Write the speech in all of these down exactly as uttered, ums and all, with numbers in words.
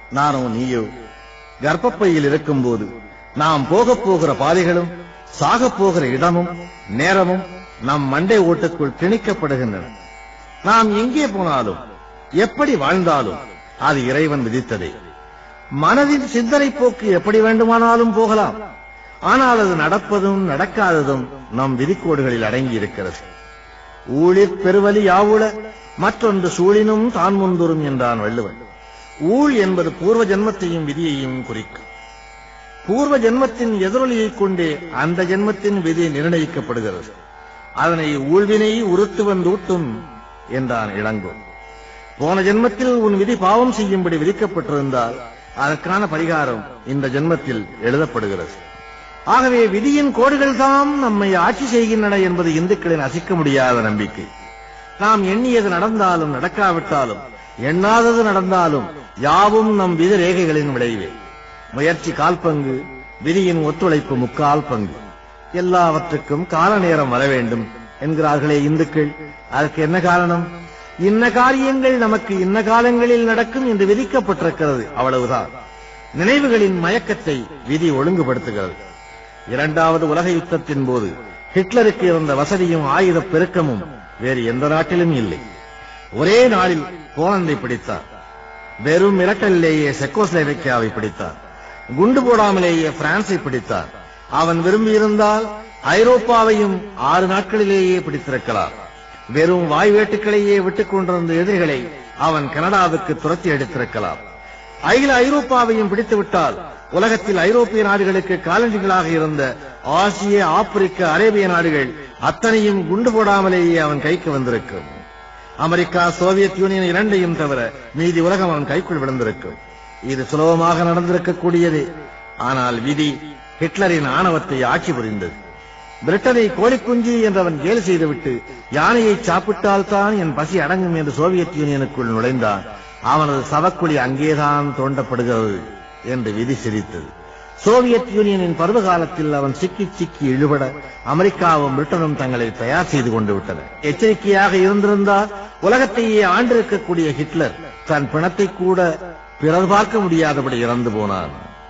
நானோ நீயோ கர்ப்பப்பையில் இருக்கும் போது நாம் போக போகிற பாதைகளும் சாக போகிற இடமும் நேரமும் நம் மண்டை ஓட்டுக்குள் திணிக்கப்படுகின்றன. நாம் எங்கே போனாலும் எப்படி வாழ்ந்தாலும் அது இறைவன் விதித்ததே. மனதின் சிந்தனை போக்கு எப்படி வேண்டுமானாலும் போகலாம். ஆனால் அது நடப்பதும் நடக்காததும் நம் விதிக்கோடுகளில் அடங்கி இருக்கிறது. ஊழிற் பெருவலி யாவுள மற்றொன்று சூழினும் தான் முந்துரும் என்றான் வள்ளுவன். ஊழ் என்பது பூர்வ ஜென்மத்தையும் விதியையும் குறிக்கும். பூர்வ ஜென்மத்தின் எதிரொலியைக் கொண்டே அந்த ஜென்மத்தின் விதி நிர்ணயிக்கப்படுகிறது. அதனை ஊழ்வினை உறுத்து வந்தூட்டும் என்றான் இளங்கோ. போன ஜென்மத்தில் உன் விதி பாவம் செய்யும்படி விதிக்கப்பட்டிருந்தால் அதற்கான பரிகாரம் இந்த ஜென்மத்தில் எழுதப்படுகிறது. ஆகவே விதியின் கோடுகள் தாம் நம்மை ஆட்சி செய்கின்றன என்பது இந்துக்களின் அசைக்க முடியாத நம்பிக்கை. நாம் எண்ணியது நடந்தாலும் நடக்காவிட்டாலும் எண்ணாதது நடந்தாலும் யாவும் நம் விதி ரேகைகளின் விளைவே. முயற்சி கால் பங்கு, விதியின் ஒத்துழைப்பு முக்கால் பங்கு. எல்லாவற்றுக்கும் கால நேரம் வர வேண்டும் என்கிறார்களே இந்துக்கள். அதற்கு என்ன காரணம்? இன்ன காரியங்கள் நமக்கு இன்ன காலங்களில் நடக்கும் என்று விதிக்கப்பட்டிருக்கிறது, அவ்வளவுதான். நினைவுகளின் மயக்கத்தை விதி ஒழுங்குபடுத்துகிறது. இரண்டாவது உலக யுத்தத்தின் போது ஹிட்லருக்கு இருந்த வசதியும் ஆயுத பெருக்கமும் வேறு எந்த நாட்டிலும் இல்லை. ஒரே நாளில் போலந்தை பிடித்தார். வெறும் மிரட்டலிலேயே செக்கோஸ்லோவேக்கியாவை பிடித்தார். குண்டு போடாமலேயே பிரான்சை பிடித்தார். அவன் விரும்பியிருந்தால் ஐரோப்பாவையும் ஆறு நாட்களிலேயே பிடித்திருக்கலாம். வெறும் வாய்வேட்டுக்களையே விட்டுக் கொண்டிருந்த எதிரிகளை அவன் கனடாவுக்கு துரத்தி அடித்திருக்கலாம். அகில ஐரோப்பாவையும் பிடித்துவிட்டால் உலகத்தில் ஐரோப்பிய நாடுகளுக்கு காலனிகளாக இருந்த ஆசிய, ஆப்பிரிக்க, அரேபிய நாடுகள் அத்தனையும் குண்டு போடாமலேயே அவன் கைக்கு வந்திருக்கும். அமெரிக்கா, சோவியத் யூனியன் இரண்டையும் தவிர மீதி உலகம் அவன் கைக்குள் விழுந்திருக்கும். இது சுலபமாக நடந்திருக்கக்கூடியதே. ஆனால் விதி ஹிட்லரின் ஆணவத்தை ஆட்சி புரிந்தது. பிரிட்டனை கோழிக்குஞ்சு என்றவன் கேலி செய்துவிட்டு யானையை சாப்பிட்டால்தான் என் பசி அடங்கும் என்று சோவியத் யூனியனுக்குள் நுழைந்தான். அவனது சவக்குழி அங்கேதான் தோண்டப்படுகிறது என்று விதி சிரித்தது. சோவியத் யூனியனின் பருவ காலத்தில் அவன் சிக்கி சிக்கி இழுபட அமெரிக்காவும் பிரிட்டனும் தங்களை தயார் செய்து கொண்டு விட்டனர். எச்சரிக்கையாக இருந்திருந்தால் உலகத்தையே ஆண்டிருக்கக்கூடிய ஹிட்லர் தன் பிணத்தை கூட பிறர் பார்க்க முடியாதபடி இறந்து போனான்.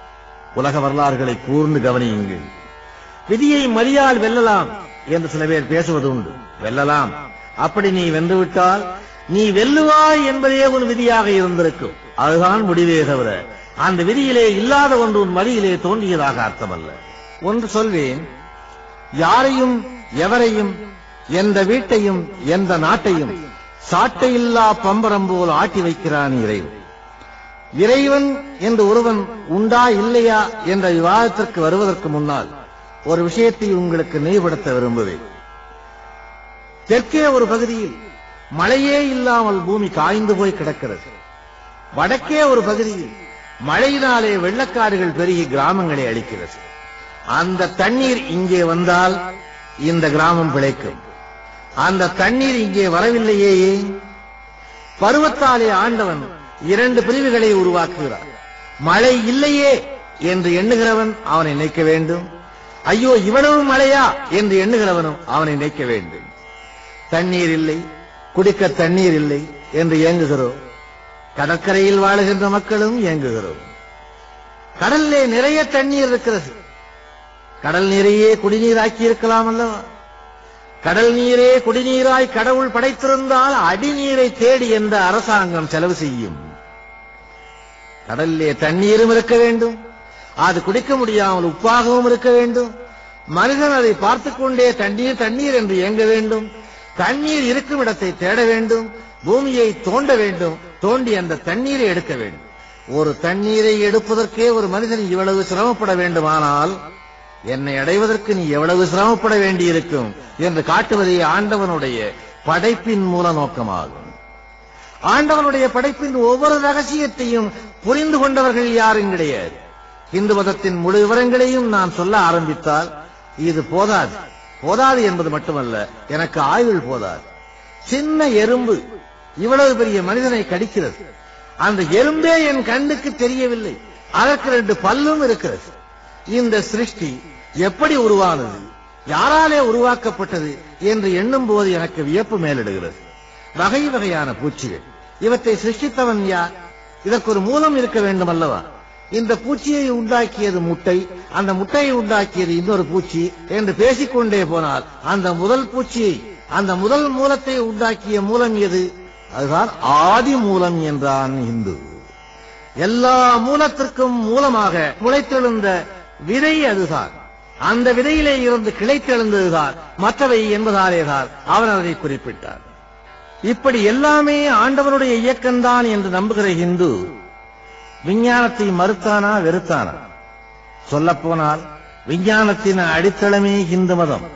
உலக வரலாறுகளை கூர்ந்து கவனியுங்கள். விதியை மதியால் வெல்லலாம் என்று சில பேர் பேசுவது உண்டு. வெல்லலாம். அப்படி நீ வென்றுவிட்டால் நீ வெல்லுவாய் என்பதே உன் விதியாக இருந்திருக்கும். அதுதான் முடிவே தவிர அந்த விதியிலே இல்லாத ஒன்று உன் மதியிலே தோன்றியதாக அர்த்தமல்ல. ஒன்று சொல்வேன், யாரையும் எவரையும் எந்த வீட்டையும் எந்த நாட்டையும் சாட்டையில்லா பம்பரம் போல் ஆட்டி வைக்கிறான் இறைவன். இறைவன் என்று ஒருவன் உண்டா இல்லையா என்ற விவாதத்திற்கு வருவதற்கு முன்னால் ஒரு விஷயத்தை உங்களுக்கு நினைவுபடுத்த விரும்புவேன். தெற்கே ஒரு பகுதியில் மழையே இல்லாமல் பூமி காய்ந்து போய் கிடக்கிறது. வடக்கே ஒரு பகுதியில் மழையினாலே வெள்ளக்காடுகள் பெருகி கிராமங்களை அழிக்கிறது. அந்த தண்ணீர் இங்கே வந்தால் இந்த கிராமம் பிழைக்கும். அந்த தண்ணீர் இங்கே வரவில்லையே. பருவத்தாலே ஆண்டவன் இரண்டு பிரிவுகளை உருவாக்குகிறார். மழை இல்லையே என்று எண்ணுகிறவன் அவனை நினைக்க வேண்டும். ஐயோ இவ்வளவு மழையா என்று எண்ணுகிறவனும் அவனை நினைக்க வேண்டும். தண்ணீர் இல்லை, குடிக்க தண்ணீர் இல்லை என்று ஏங்குகிறோம். கடற்கரையில் வாழுகின்ற மக்களும் ஏங்குகிறோம். கடலிலே நிறைய தண்ணீர் இருக்கிறது. கடல் நீரையே குடிநீராக்கி இருக்கலாம் அல்லவா? கடல் நீரே குடிநீராய் கடவுள் படைத்திருந்தால் அடிநீரை தேடி என்ற அரசாங்கம் செலவு செய்யும். கடலிலே தண்ணீரும் இருக்க வேண்டும். அது குடிக்க முடியாமல் உப்பாகவும் இருக்க வேண்டும். மனிதன் அதை பார்த்துக் கொண்டே தண்ணீர் தண்ணீர் என்று இயங்க வேண்டும். தண்ணீர் இருக்கும் இடத்தை தேட வேண்டும். பூமியை தோண்ட வேண்டும். தோண்டி அந்த தண்ணீரை எடுக்க வேண்டும். ஒரு தண்ணீரை எடுப்பதற்கே ஒரு மனிதன் இவ்வளவு சிரமப்பட வேண்டுமானால் என்னை அடைவதற்கு நீ எவ்வளவு சிரமப்பட வேண்டியிருக்கும் என்று காட்டுவதே ஆண்டவனுடைய படைப்பின் மூல நோக்கமாகும். ஆண்டவனுடைய படைப்பின் ஒவ்வொரு ரகசியத்தையும் புரிந்து கொண்டவர்கள் யாரும் கிடையாது. இந்து மதத்தின் முழு விவரங்களையும் நான் சொல்ல ஆரம்பித்தால் இது போதாது. போதாது என்பது மட்டுமல்ல, எனக்கு ஆயுள் போதாது. சின்ன எறும்பு இவ்வளவு பெரிய மனிதனை கடிக்கிறது. அந்த எறும்பே என் கண்ணுக்கு தெரியவில்லை. அதற்கு ரெண்டு பல்லும் இருக்கிறது. இந்த சிருஷ்டி எப்படி உருவானது, யாராலே உருவாக்கப்பட்டது என்று எண்ணும் போது எனக்கு வியப்பு மேலிடுகிறது. வகை வகையான பூச்சிகள், இவற்றை சிருஷ்டித்தவன் யார்? இதற்கு ஒரு மூலம் இருக்க வேண்டும் அல்லவா? இந்த பூச்சியை உண்டாக்கியது முட்டை, அந்த முட்டையை உண்டாக்கியது இன்னொரு பூச்சி என்று பேசிக்கொண்டே போனால் அந்த முதல் பூச்சியை, அந்த முதல் மூலத்தை உண்டாக்கிய மூலம் எது? அதுதான் ஆதி மூலம் என்றான் இந்து. எல்லா மூலத்திற்கும் மூலமாக முளைத்தெழுந்த விதை அதுதான். அந்த விதையிலே இருந்து கிளைத்தெழுந்ததுதான் மற்றவை என்பதாலேதான் அவர் அதை குறிப்பிட்டார். இப்படி எல்லாமே ஆண்டவனுடைய இயக்கம்தான் என்று நம்புகிற இந்து விஞ்ஞானத்தை மறுத்தானா வெறுத்தானா? சொல்லப்போனால் விஞ்ஞானத்தின் அடித்தளமே இந்து மதம்.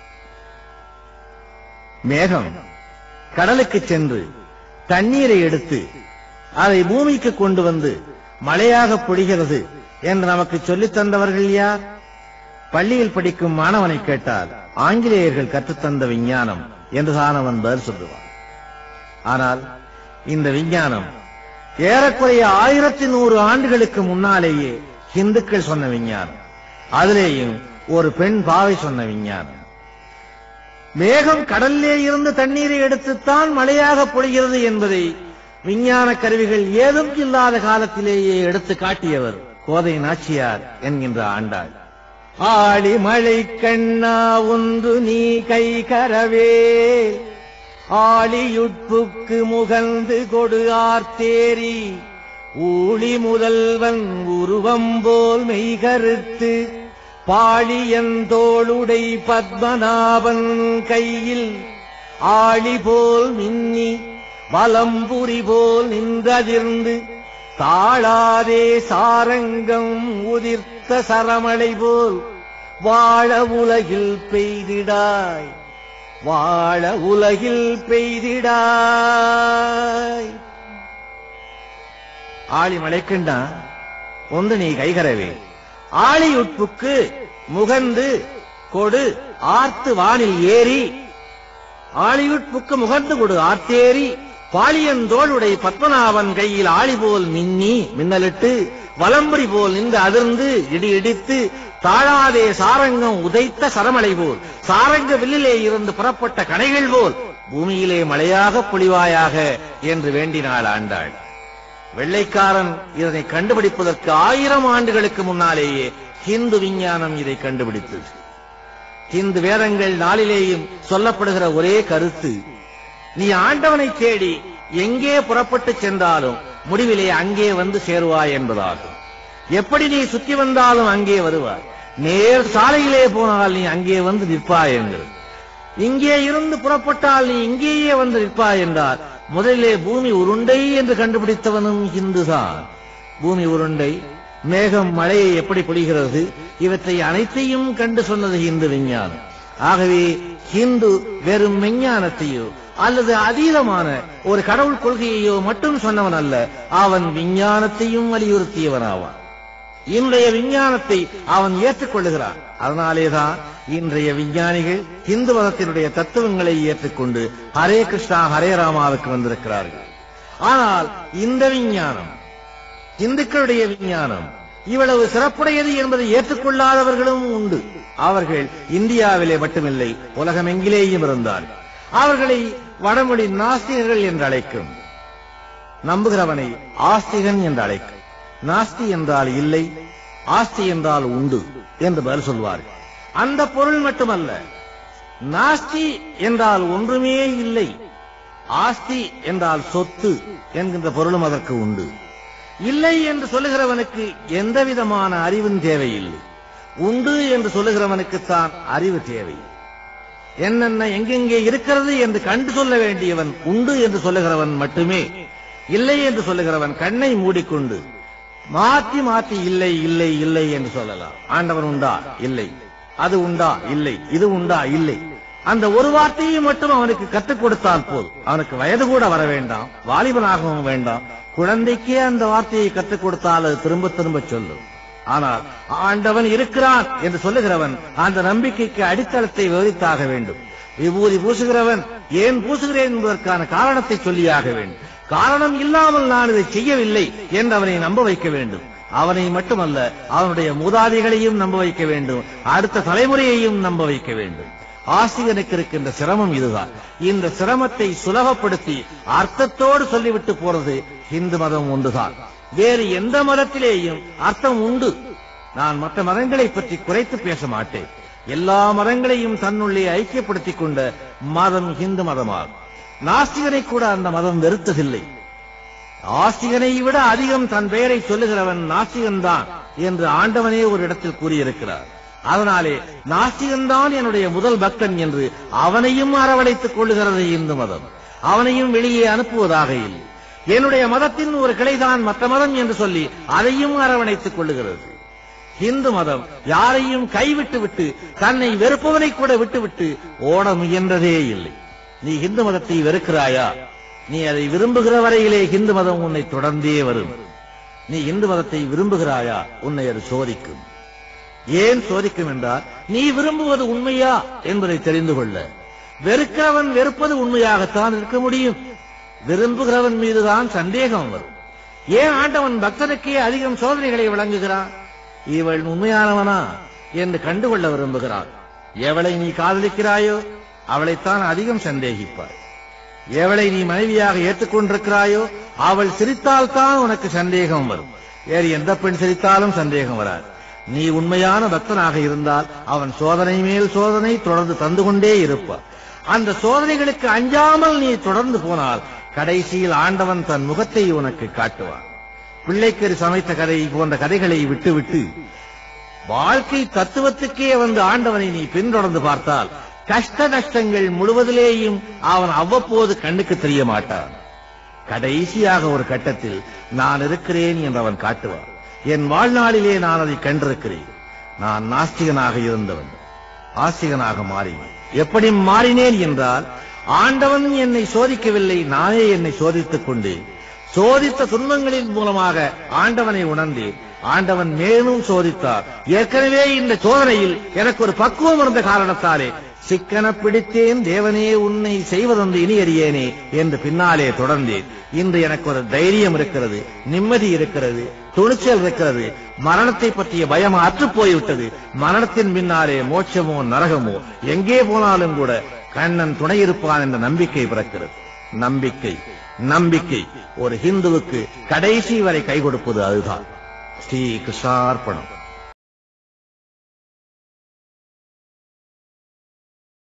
மேகம் கடலுக்கு சென்று தண்ணீரை எடுத்து அதை பூமிக்கு கொண்டு வந்து மழையாக பொழிகிறது என்று நமக்கு சொல்லித் தந்தவர்கள் யார்? பள்ளியில் படிக்கும் மாணவனை கேட்டால் ஆங்கிலேயர்கள் கற்றுத்தந்த விஞ்ஞானம் என்றுதான் அவன் பதில் சொல்லுவான். ஆனால் இந்த விஞ்ஞானம் ஏறக்குறைய ஆயிரத்தி நூறு ஆண்டுகளுக்கு முன்னாலேயே இந்துக்கள் சொன்ன விஞ்ஞானம். அதிலேயும் ஒரு பெண் பாவை சொன்ன விஞ்ஞானம். மேகம் கடலிலே இருந்து தண்ணீரை எடுத்துத்தான் மழையாக பொழிகிறது என்பதை விஞ்ஞான கருவிகள் ஏதும் இல்லாத காலத்திலேயே எடுத்து காட்டியவர் கோதை நாச்சியார் என்கின்ற ஆண்டாள். ஆடி மழை கண்ணா ஒன்று நீ கை கரவே, ஆளியுட்புக்கு முகந்து கொடு ஆர்த்தேரி, ஊழி முதல்வன் உருவம் போல் மெய்கருத்து, பாழியந்தோளுடை பத்மநாபன் கையில் ஆழி போல் மின்னி வலம்புரி போல் நின்றதிர்ந்து, தாழாதே சாரங்கம் உதிர்த்த சரமழை போல் வாழ உலகில் பெய்திடாய், வாழ உலகில் பெய்திடாய். ஆழி மழைக்கண்டா ஒன்று நீ கைகரவே, ஆழியுட்புக்கு முகந்து கொடு ஆர்த்து வானில் ஏறி, ஆழியுட்புக்கு முகந்து கொடு ஆர்த்தேரி, பாளியந்தோளுடைய பத்மநாபன் கையில் ஆழி போல் மின்னி மின்னலிட்டு, வலம்புரி போல் நின்று அதிர்ந்து இடி இடித்து, தாழாதே சாரங்கம் உதைத்த சரமழை போல், சாரங்க வில்லிலே இருந்து புறப்பட்ட கணைகள் போல் பூமியிலே மழையாக பொழிவாயாக என்று வேண்டினாள் ஆண்டாள். வெள்ளைக்காரன் இதனை கண்டுபிடிப்பதற்கு ஆயிரம் ஆண்டுகளுக்கு முன்னாலேயே ஹிந்து விஞ்ஞானம் இதை கண்டுபிடித்தது. ஹிந்து வேதங்கள் நாளிலேயும் சொல்லப்படுகிற ஒரே கருத்து, நீ ஆண்டவனை தேடி எங்கே புறப்பட்டு சென்றாலும் முடிவிலே அங்கே வந்து சேருவாய் என்பதாகும். எப்படி நீ சுத்தி வந்தாலும் அங்கே வருவாய், நேர் சாலையிலே போனால் நீ அங்கே வந்து நிற்பாய் என்கிறது. இங்கே இருந்து புறப்பட்டால் நீ இங்கேயே வந்து நிற்பாய் என்றால் முதலிலே பூமி உருண்டை என்று கண்டுபிடித்தவனும் ஹிந்துதான். பூமி உருண்டை, மேகம் மழையை எப்படி பொழிகிறது, இவற்றை அனைத்தையும் கண்டு சொன்னது ஹிந்து விஞ்ஞானம். ஆகவே ஹிந்து வெறும் விஞ்ஞானத்தையோ அல்லது அதீதமான ஒரு கடவுள் கொள்கையையோ மட்டும் சொன்னவன் அல்ல, அவன் விஞ்ஞானத்தையும் வலியுறுத்தியவனாவான். இன்றைய விஞ்ஞானத்தை அவன் ஏற்றுக்கொள்ளுகிறான். அதனாலேதான் இன்றைய விஞ்ஞானிகள் இந்து மதத்தினுடைய தத்துவங்களை ஏற்றுக்கொண்டு ஹரே கிருஷ்ணா ஹரே ராமாவுக்கு வந்திருக்கிறார்கள். ஆனால் இந்த விஞ்ஞானம், இந்துக்களுடைய விஞ்ஞானம் இவ்வளவு சிறப்புடையது என்பதை ஏற்றுக்கொள்ளாதவர்களும் உண்டு. அவர்கள் இந்தியாவிலே மட்டுமில்லை, உலகமெங்கிலேயும் இருந்தார்கள். அவர்களை வடமொழி நாஸ்திகர்கள் என்று அழைக்கும். நம்புகிறவனை ஆஸ்திகன் என்று அழைக்கும். நாஸ்தி என்றால் இல்லை, ஆஸ்தி என்றால் உண்டு என்று பதில் சொல்வார்கள். அந்த பொருள் மட்டுமல்ல, நாஸ்தி என்றால் ஒன்றுமே இல்லை, ஆஸ்தி என்றால் சொத்து என்கின்ற பொருளும் அதற்கு உண்டு. இல்லை என்று சொல்லுகிறவனுக்கு எந்த விதமான அறிவும் தேவையில்லை. உண்டு என்று சொல்லுகிறவனுக்குத்தான் அறிவு தேவை. என்னென்ன எங்கெங்கே இருக்கிறது என்று கண்டு சொல்ல வேண்டியவன் உண்டு என்று சொல்லுகிறவன் மட்டுமே. இல்லை என்று சொல்லுகிறவன் கண்ணை மூடிக்கொண்டு மாற்றி மாற்றி இல்லை இல்லை இல்லை என்று சொல்லலாம். ஆண்டவன் உண்டா? இல்லை. அது உண்டா? இல்லை. இது உண்டா? இல்லை. அந்த ஒரு வார்த்தையை மட்டும் அவனுக்கு கற்றுக் கொடுத்தால் போதும். அவனுக்கு வயது கூட வர வேண்டாம், வாலிபனாகவும் வேண்டாம். குழந்தைக்கே அந்த வார்த்தையை கற்றுக் கொடுத்தால் அது திரும்ப திரும்ப சொல்லும். ஆனால் ஆண்டவன் இருக்கிறான் என்று சொல்லுகிறவன் அந்த நம்பிக்கைக்கு அடித்தளத்தை விவரித்தாக வேண்டும். விபூதி பூசுகிறவன் ஏன் பூசுகிறேன் என்பதற்கான காரணத்தை சொல்லியாக வேண்டும். காரணம் இல்லாமல் நான் இதை செய்யவில்லை என்று அவனை நம்ப வைக்க வேண்டும். அவனை மட்டுமல்ல, அவனுடைய மூதாதைகளையும் நம்ப வைக்க வேண்டும், அடுத்த தலைமுறையையும் நம்ப வைக்க வேண்டும். ஆசிரியனுக்கு இருக்கின்ற சிரமம் இதுதான். இந்த சிரமத்தை சுலபப்படுத்தி அர்த்தத்தோடு சொல்லிவிட்டு போறது ஹிந்து மதம் ஒன்றுதான். வேறு எந்த மதத்திலேயும் அர்த்தம் உண்டு. நான் மற்ற மதங்களை பற்றி குறைத்து பேச மாட்டேன். எல்லா மதங்களையும் தன்னுள்ளே ஐக்கியப்படுத்திக் கொண்ட மதம் ஹிந்து மதமாகும். நாஸ்திகனை கூட அந்த மதம் வெறுத்ததில்லை. ஆஸ்திகனை விட அதிகம் தன் பெயரை சொல்லுகிறவன் நாஸ்திகன்தான் என்று ஆண்டவனே ஒரு இடத்தில் கூறியிருக்கிறார். அதனாலே நாஸ்திகன்தான் என்னுடைய முதல் பக்தன் என்று அவனையும் அரவணைத்துக் கொள்ளுகிறது இந்து மதம். அவனையும் வெளியே அனுப்புவதாக இல்லை. என்னுடைய மதத்தின் ஒரு கிளைதான் மற்ற மதம் என்று சொல்லி அதையும் அரவணைத்துக் கொள்ளுகிறது. இந்து மதம் யாரையும் கைவிட்டு விட்டு தன்னை வெறுப்பவனை கூட விட்டுவிட்டு ஓட முயன்றதே இல்லை. நீ இந்து மதத்தை வெறுக்கிறாயா? நீ அதை விரும்புகிற வரையிலே இந்து மதம் உன்னை தொடர்ந்தே வரும். நீ இந்து மதத்தை விரும்புகிறாயா? உன்னை அது சோதிக்கும். ஏன் சோதிக்கும் என்றால், நீ விரும்புவது உண்மையா என்பதை தெரிந்து கொள்ள. வெறுக்கிறவன் வெறுப்பது உண்மையாகத்தான் இருக்க முடியும். விரும்புகிறவன் மீதுதான் சந்தேகம் வரும். ஏன் ஆண்டவன் பக்தனுக்கே அதிகம் சோதனைகளை வழங்குகிறான்? இவள் உண்மையானவனா என்று கண்டுகொள்ள விரும்புகிறான். எவளை நீ காதலிக்கிறாயோ அவளைத்தான் அதிகம் சந்தேகிப்பாய். எவளை நீ மனைவியாக ஏற்றுக்கொண்டிருக்கிறாயோ அவள் சிரித்தால்தான் உனக்கு சந்தேகம் வரும். வேறு எந்த பெண் சிரித்தாலும் சந்தேகம் வராது. நீ உண்மையான பக்தனாக இருந்தால் அவன் சோதனை மேல் சோதனை தொடர்ந்து தந்து கொண்டே இருப்பார். அந்த சோதனைகளுக்கு அஞ்சாமல் நீ தொடர்ந்து போனால் கடைசியில் ஆண்டவன் தன் முகத்தை உனக்கு காட்டுவான். பிள்ளைக்கறி சமைத்த கதை போன்ற கதைகளை விட்டுவிட்டு வாழ்க்கை தத்துவத்துக்கே வந்து ஆண்டவனை நீ பின்தொடர்ந்து பார்த்தால் கஷ்ட நஷ்டங்கள் முழுவதிலேயும் அவன் அவ்வப்போது கண்ணுக்கு தெரிய மாட்டான். கடைசியாக ஒரு கட்டத்தில் நான் இருக்கிறேன் என்று அவன் காட்டுவான். என் வாழ்நாளிலே நான் அதை கண்டிருக்கிறேன். நான் நாஸ்திகனாக இருந்தவன் ஆஸ்திகனாக மாறினேன். எப்படி மாறினேன் என்றால், ஆண்டவன் என்னை சோதிக்கவில்லை, நானே என்னை சோதித்துக் கொண்டேன். சோதித்த துன்பங்களின் மூலமாக ஆண்டவனை உணர்ந்தேன். ஆண்டவன் மேலும் சோதித்தார். ஏற்கனவே இந்த சோதனையில் எனக்கு ஒரு பக்குவம் இருந்த காரணத்தாலே சிக்கன பிடித்தேன், தேவனே உன்னை செய்வதொன்று இனி அறியேனே என்று பின்னாலே தொடர்ந்தேன். இன்று எனக்கு ஒரு தைரியம் இருக்கிறது, நிம்மதி இருக்கிறது, துணிச்சல் இருக்கிறது. மரணத்தை பற்றிய பயம் அற்று போய்விட்டது. மரணத்தின் பின்னாலே மோட்சமோ நரகமோ எங்கே போனாலும் கூட கண்ணன் துணை இருப்பான் என்ற நம்பிக்கை பிறக்கிறது. நம்பிக்கை நம்பிக்கை ஒரு ஹிந்துவுக்கு கடைசி வரை கை கொடுப்பது அதுதான். ஸ்ரீ கிருஷ்ணார்ப்பணம்.